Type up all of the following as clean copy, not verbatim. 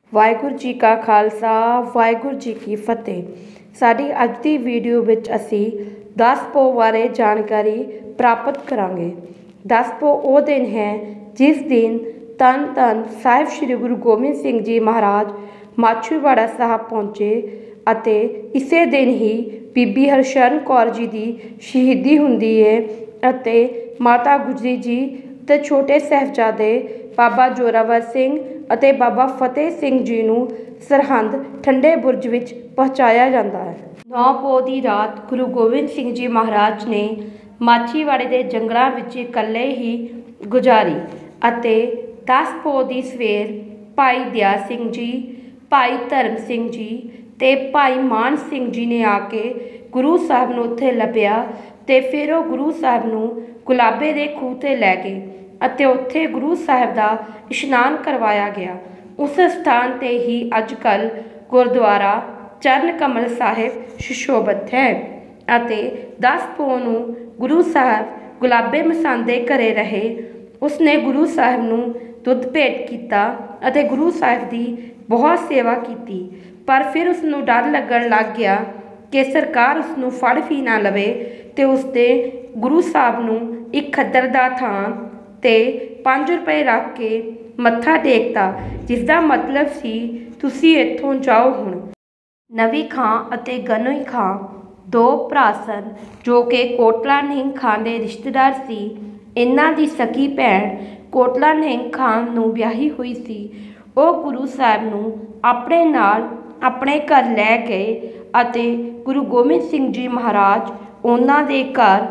वाहिगुरू जी का खालसा वाहिगुरू जी की फतेह। साडी अज की वीडियो विच असी 10 पो बारे जानकारी प्राप्त करांगे। 10 पो वो दिन है जिस दिन धन धन साहिब श्री गुरु गोबिंद सिंह जी महाराज माछीवाड़ा साहब पहुँचे अते इसे दिन ही बीबी हरशरण कौर जी की शहीदी हुंदी है अते माता गुजरी जी ते छोटे साहिबजादे बाबा जोरावर सिंह ਅਤੇ बाबा फतेह सिंह जी ਨੂੰ ਸਰਹੰਦ ठंडे बुरज ਵਿੱਚ ਪਹੁੰਚਾਇਆ ਜਾਂਦਾ ਹੈ। 9 ਪੋਹ ਦੀ ਰਾਤ ਗੁਰੂ ਗੋਬਿੰਦ ਸਿੰਘ ਜੀ ਮਹਾਰਾਜ ਨੇ ਮਾਛੀਵਾੜੇ ਦੇ ਜੰਗਲਾਂ ਵਿੱਚ ਇਕੱਲੇ ਹੀ ਗੁਜ਼ਾਰੀ ਅਤੇ 10 ਪੋਹ ਦੀ ਸਵੇਰ ਭਾਈ ਦਇਆ ਸਿੰਘ ਜੀ, ਭਾਈ ਧਰਮ ਸਿੰਘ ਜੀ ਤੇ ਭਾਈ ਮਾਨ ਸਿੰਘ ਜੀ ਨੇ ਆ ਕੇ ਗੁਰੂ ਸਾਹਿਬ ਨੂੰ ਉੱਥੇ ਲੱਭਿਆ ਤੇ ਫਿਰ ਉਹ ਗੁਰੂ ਸਾਹਿਬ ਨੂੰ ਗੁਲਾਬੇ ਦੇ ਖੂਹ ਤੇ ਲੈ ਗਏ ਅਤੇ ਉੱਥੇ ਗੁਰੂ ਸਾਹਿਬ ਦਾ ਇਸ਼ਨਾਨ ਕਰਵਾਇਆ ਗਿਆ। ਉਸ ਸਥਾਨ ਤੇ ਹੀ ਅੱਜ ਕੱਲ੍ਹ ਗੁਰਦੁਆਰਾ ਚਰਨ ਕਮਲ ਸਾਹਿਬ ਸੁਸ਼ੋਭਿਤ ਹੈ ਅਤੇ 10 ਪੋਹ ਨੂੰ ਗੁਰੂ ਸਾਹਿਬ ਗੁਲਾਬੇ ਮਸਾਂਦੇ ਘਰੇ ਰਹੇ। ਉਸਨੇ ਗੁਰੂ ਸਾਹਿਬ ਨੂੰ ਦੁੱਧ ਭੇਟ ਕੀਤਾ ਅਤੇ ਗੁਰੂ ਸਾਹਿਬ ਦੀ ਬਹੁਤ ਸੇਵਾ ਕੀਤੀ, ਪਰ ਫਿਰ ਉਸ ਨੂੰ ਡਰ ਲੱਗਣ ਲੱਗ ਗਿਆ ਕਿ ਸਰਕਾਰ ਉਸ ਨੂੰ ਫੜ ਵੀ ਨਾ ਲਵੇ ਤੇ ਉਸਦੇ ਗੁਰੂ ਸਾਹਿਬ ਨੂੰ ਇੱਕ ਖੱਦਰ ਦਾ ਥਾਂ ਤੇ 5 ਰੁਪਏ ਰੱਖ ਕੇ ਮੱਥਾ ਟੇਕਤਾ, ਜਿਸ ਦਾ ਮਤਲਬ ਸੀ ਤੁਸੀਂ ਇੱਥੋਂ ਜਾਓ। ਹੁਣ ਨਵੀ ਖਾਂ ਅਤੇ ਗਨੋਈ ਖਾਂ ਦੋ ਭਰਾ ਸਨ ਜੋ ਕਿ ਕੋਟਲਾ ਨਿਹੰਗ ਖਾਂ ਦੇ ਰਿਸ਼ਤੇਦਾਰ ਸੀ। ਇਹਨਾਂ ਦੀ ਸਕੀ ਭੈਣ ਕੋਟਲਾ ਨਿਹੰਗ ਖਾਂ ਨੂੰ ਵਿਆਹੀ ਹੋਈ ਸੀ। ਉਹ ਗੁਰੂ ਸਾਹਿਬ ਨੂੰ ਆਪਣੇ ਨਾਲ ਆਪਣੇ ਘਰ ਲੈ ਗਏ ਅਤੇ ਗੁਰੂ ਗੋਬਿੰਦ ਸਿੰਘ ਜੀ ਮਹਾਰਾਜ ਉਹਨਾਂ ਦੇ ਘਰ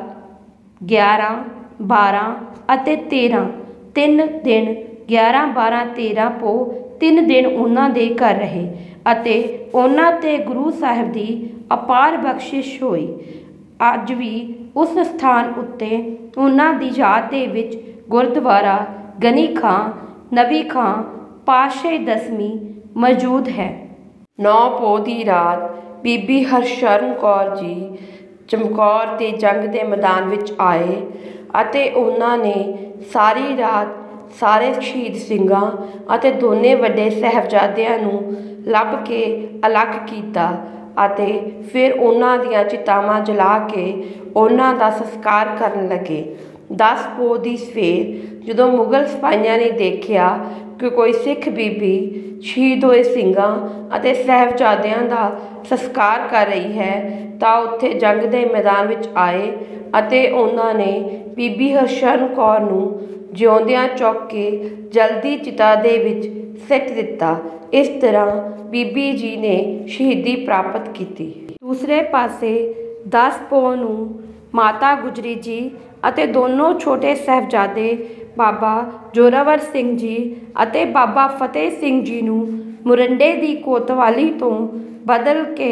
11, 12 ਅਤੇ 13 3 ਦਿਨ 11, 12, 13 ਪੋਹ 3 ਦਿਨ ਉਹਨਾਂ ਦੇ ਘਰ ਰਹੇ ਅਤੇ ਉਹਨਾਂ ਤੇ ਗੁਰੂ ਸਾਹਿਬ ਦੀ ਅਪਾਰ ਬਖਸ਼ਿਸ਼ ਹੋਈ। ਅੱਜ ਵੀ ਉਸ ਸਥਾਨ ਉੱਤੇ ਉਹਨਾਂ ਦੀ ਯਾਦ ਦੇ ਵਿੱਚ ਗੁਰਦੁਆਰਾ ਗਨੀ ਖਾਂ ਨਵੀ ਖਾਂ ਪਾਤਸ਼ਾਹੀ 10ਵੀਂ ਮੌਜੂਦ ਹੈ। 9 ਪੋਹ ਦੀ ਰਾਤ ਬੀਬੀ ਹਰਸ਼ਰਨ ਕੌਰ ਜੀ ਚਮਕੌਰ ਦੇ ਜੰਗ ਦੇ ਮੈਦਾਨ ਵਿੱਚ ਆਏ ਅਤੇ ਉਹਨਾਂ ਨੇ ਸਾਰੀ ਰਾਤ ਸਾਰੇ ਸ਼ਹੀਦ ਸਿੰਘਾਂ ਅਤੇ ਦੋਨੇ ਵੱਡੇ ਸਾਹਿਬਜ਼ਾਦਿਆਂ ਨੂੰ ਲੱਭ ਕੇ ਅਲੱਗ ਕੀਤਾ ਅਤੇ ਫਿਰ ਉਹਨਾਂ ਦੀਆਂ ਚਿਤਾਵਾਂ ਜਲਾ ਕੇ ਉਹਨਾਂ ਦਾ ਸੰਸਕਾਰ ਕਰਨ ਲੱਗੇ। 10 ਪੋਹ ਦੀ ਸਵੇਰ ਜਦੋਂ ਮੁਗਲ ਸਿਪਾਹੀਆਂ ਨੇ ਦੇਖਿਆ ਕਿ ਕੋਈ ਸਿੱਖ ਬੀਬੀ ਸ਼ਹੀਦ ਹੋਏ ਸਿੰਘਾਂ ਅਤੇ ਸਾਹਿਬਜ਼ਾਦਿਆਂ ਦਾ ਸੰਸਕਾਰ ਕਰ ਰਹੀ ਹੈ ਤਾਂ ਉੱਥੇ ਜੰਗ ਦੇ ਮੈਦਾਨ ਵਿੱਚ ਆਏ ਅਤੇ ਉਹਨਾਂ ਨੇ ਬੀਬੀ ਹਰਸ਼ਰਨ ਕੌਰ ਨੂੰ ਜਿਉਂਦਿਆਂ ਚੁੱਕ ਕੇ ਜਲਦੀ ਚਿਤਾ ਦੇ ਵਿੱਚ ਸਿੱਟ ਦਿੱਤਾ। ਇਸ ਤਰ੍ਹਾਂ ਬੀਬੀ ਜੀ ਨੇ ਸ਼ਹੀਦੀ ਪ੍ਰਾਪਤ ਕੀਤੀ। ਦੂਸਰੇ ਪਾਸੇ 10 ਪੋਹ ਨੂੰ ਮਾਤਾ ਗੁਜਰੀ ਜੀ ਅਤੇ ਦੋਨੋਂ ਛੋਟੇ ਸਾਹਿਬਜ਼ਾਦੇ ਬਾਬਾ ਜੋਰਾਵਰ ਸਿੰਘ ਜੀ ਅਤੇ ਬਾਬਾ ਫਤਿਹ ਸਿੰਘ ਜੀ ਨੂੰ ਮੁਰੰਡੇ ਦੀ ਕੋਤਵਾਲੀ ਤੋਂ ਬਦਲ ਕੇ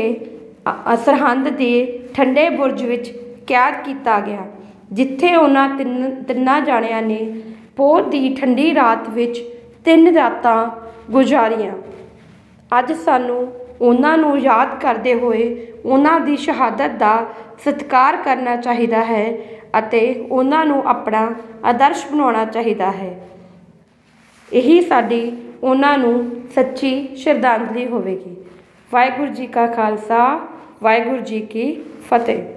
ਸਰਹੰਦ ਦੇ ਠੰਡੇ ਬੁਰਜ ਵਿੱਚ ਕੈਦ ਕੀਤਾ ਗਿਆ, ਜਿੱਥੇ ਉਹਨਾਂ ਤਿੰਨਾਂ ਜਾਣਿਆਂ ਨੇ ਪੋਹ ਦੀ ਠੰਡੀ ਰਾਤ ਵਿੱਚ 3 ਰਾਤਾਂ ਗੁਜ਼ਾਰੀਆਂ। ਅੱਜ ਸਾਨੂੰ ਉਹਨਾਂ ਨੂੰ ਯਾਦ ਕਰਦੇ ਹੋਏ ਉਹਨਾਂ ਦੀ ਸ਼ਹਾਦਤ ਦਾ ਸਤਿਕਾਰ ਕਰਨਾ ਚਾਹੀਦਾ ਹੈ ਅਤੇ ਉਹਨਾਂ ਨੂੰ ਆਪਣਾ ਆਦਰਸ਼ ਬਣਾਉਣਾ ਚਾਹੀਦਾ ਹੈ। ਇਹੀ ਸਾਡੀ ਉਹਨਾਂ ਨੂੰ ਸੱਚੀ ਸ਼ਰਧਾਂਜਲੀ ਹੋਵੇਗੀ। ਵਾਹਿਗੁਰੂ ਜੀ ਕਾ ਖਾਲਸਾ ਵਾਹਿਗੁਰੂ ਜੀ ਕੀ ਫਤਿਹ।